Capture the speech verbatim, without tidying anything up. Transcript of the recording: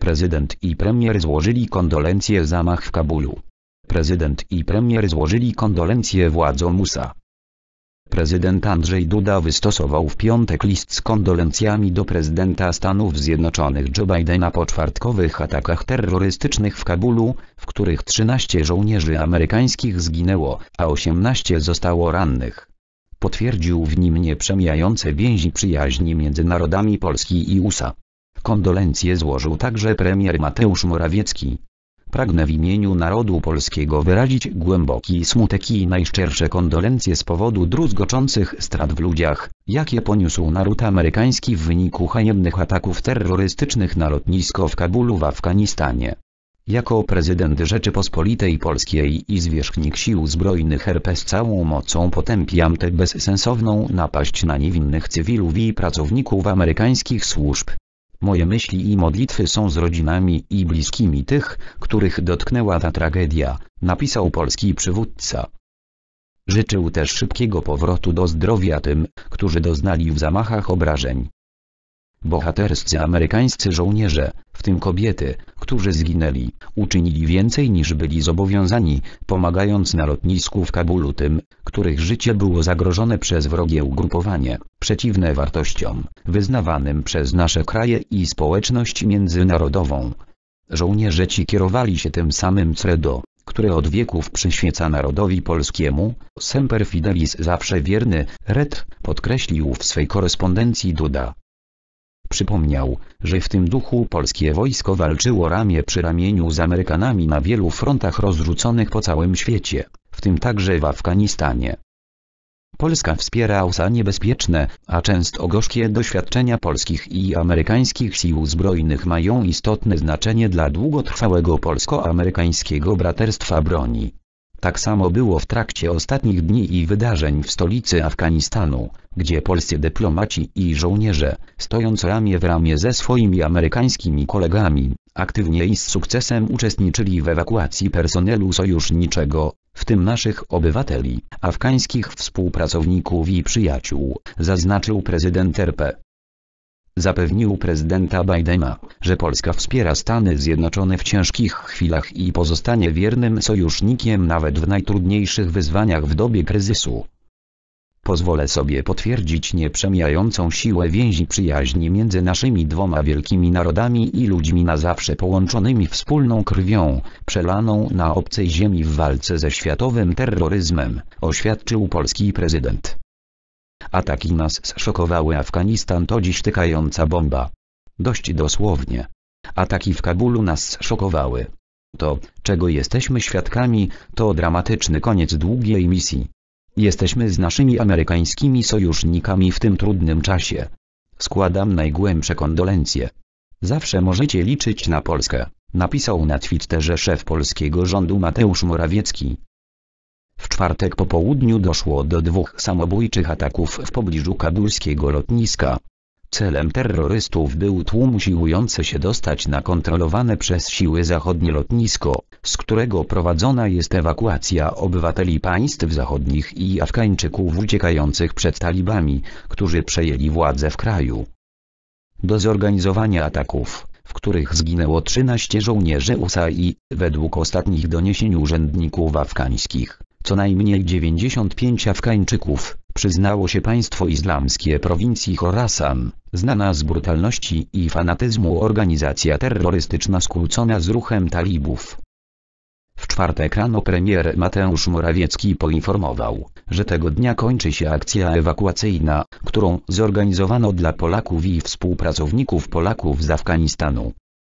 Prezydent i premier złożyli kondolencje za zamach w Kabulu. Prezydent i premier złożyli kondolencje władzom U S A. Prezydent Andrzej Duda wystosował w piątek list z kondolencjami do prezydenta Stanów Zjednoczonych Joe Bidena po czwartkowych atakach terrorystycznych w Kabulu, w których trzynaście żołnierzy amerykańskich zginęło, a osiemnaście zostało rannych. Potwierdził w nim nieprzemijające więzi przyjaźni między narodami Polski i U S A. Kondolencje złożył także premier Mateusz Morawiecki. Pragnę w imieniu narodu polskiego wyrazić głęboki smutek i najszczersze kondolencje z powodu druzgoczących strat w ludziach, jakie poniósł naród amerykański w wyniku haniebnych ataków terrorystycznych na lotnisko w Kabulu w Afganistanie. Jako prezydent Rzeczypospolitej Polskiej i zwierzchnik Sił Zbrojnych R P z całą mocą potępiam tę bezsensowną napaść na niewinnych cywilów i pracowników amerykańskich służb. Moje myśli i modlitwy są z rodzinami i bliskimi tych, których dotknęła ta tragedia, napisał polski przywódca. Życzył też szybkiego powrotu do zdrowia tym, którzy doznali w zamachach obrażeń. Bohaterscy amerykańscy żołnierze, w tym kobiety, którzy zginęli, uczynili więcej niż byli zobowiązani, pomagając na lotnisku w Kabulu tym, których życie było zagrożone przez wrogie ugrupowanie, przeciwne wartościom, wyznawanym przez nasze kraje i społeczność międzynarodową. Żołnierze ci kierowali się tym samym credo, które od wieków przyświeca narodowi polskiemu, semper fidelis zawsze wierny, ret, podkreślił w swej korespondencji Duda. Przypomniał, że w tym duchu polskie wojsko walczyło ramię przy ramieniu z Amerykanami na wielu frontach rozrzuconych po całym świecie, w tym także w Afganistanie. Polska wspiera U S A niebezpieczne, a często gorzkie doświadczenia polskich i amerykańskich sił zbrojnych mają istotne znaczenie dla długotrwałego polsko-amerykańskiego braterstwa broni. Tak samo było w trakcie ostatnich dni i wydarzeń w stolicy Afganistanu, gdzie polscy dyplomaci i żołnierze, stojąc ramię w ramię ze swoimi amerykańskimi kolegami, aktywnie i z sukcesem uczestniczyli w ewakuacji personelu sojuszniczego, w tym naszych obywateli, afgańskich współpracowników i przyjaciół, zaznaczył prezydent R P. Zapewnił prezydenta Bidena, że Polska wspiera Stany Zjednoczone w ciężkich chwilach i pozostanie wiernym sojusznikiem nawet w najtrudniejszych wyzwaniach w dobie kryzysu. Pozwolę sobie potwierdzić nieprzemijającą siłę więzi przyjaźni między naszymi dwoma wielkimi narodami i ludźmi na zawsze połączonymi wspólną krwią, przelaną na obcej ziemi w walce ze światowym terroryzmem, oświadczył polski prezydent. Ataki nas zszokowały. Afganistan to dziś tykająca bomba. Dość dosłownie. Ataki w Kabulu nas zszokowały. To, czego jesteśmy świadkami, to dramatyczny koniec długiej misji. Jesteśmy z naszymi amerykańskimi sojusznikami w tym trudnym czasie. Składam najgłębsze kondolencje. Zawsze możecie liczyć na Polskę, napisał na Twitterze szef polskiego rządu Mateusz Morawiecki. W czwartek po południu doszło do dwóch samobójczych ataków w pobliżu kabulskiego lotniska. Celem terrorystów był tłum usiłujący się dostać na kontrolowane przez siły zachodnie lotnisko, z którego prowadzona jest ewakuacja obywateli państw zachodnich i Afgańczyków uciekających przed talibami, którzy przejęli władzę w kraju. Do zorganizowania ataków, w których zginęło trzynaście żołnierzy U S A i, według ostatnich doniesień urzędników afgańskich, co najmniej dziewięćdziesiąt pięć Afgańczyków, przyznało się państwo islamskie prowincji Chorasan, znana z brutalności i fanatyzmu organizacja terrorystyczna skłócona z ruchem talibów. W czwartek rano premier Mateusz Morawiecki poinformował, że tego dnia kończy się akcja ewakuacyjna, którą zorganizowano dla Polaków i współpracowników Polaków z Afganistanu.